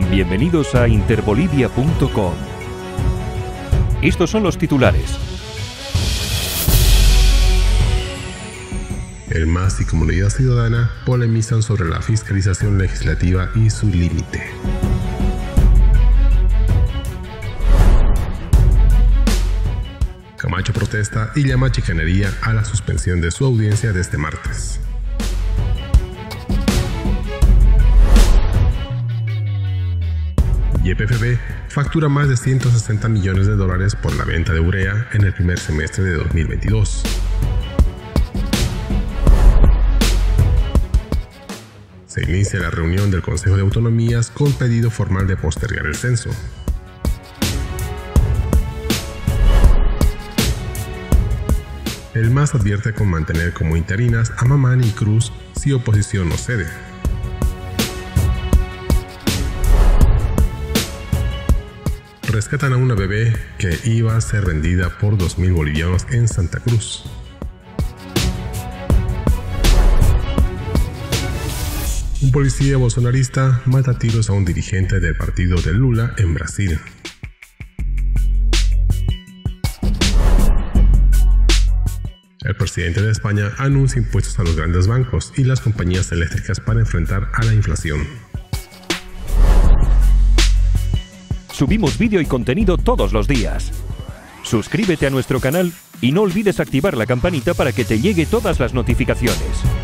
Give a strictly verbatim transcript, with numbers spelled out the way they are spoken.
Bienvenidos a interbolivia punto com. Estos son los titulares. El M A S y Comunidad Ciudadana polemizan sobre la fiscalización legislativa y su límite. Camacho protesta y llama chicanería a la suspensión de su audiencia de este martes. Y P F B factura más de ciento sesenta millones de dólares por la venta de urea en el primer semestre de dos mil veintidós. Se inicia la reunión del Consejo de Autonomías con pedido formal de postergar el censo. El M A S advierte con mantener como interinas a Mamani y Cruz si oposición no cede. Rescatan a una bebé que iba a ser vendida por dos mil bolivianos en Santa Cruz. Un policía bolsonarista mata a tiros a un dirigente del partido de Lula en Brasil. El presidente de España anuncia impuestos a los grandes bancos y las compañías eléctricas para enfrentar a la inflación. Subimos vídeo y contenido todos los días. Suscríbete a nuestro canal y no olvides activar la campanita para que te llegue todas las notificaciones.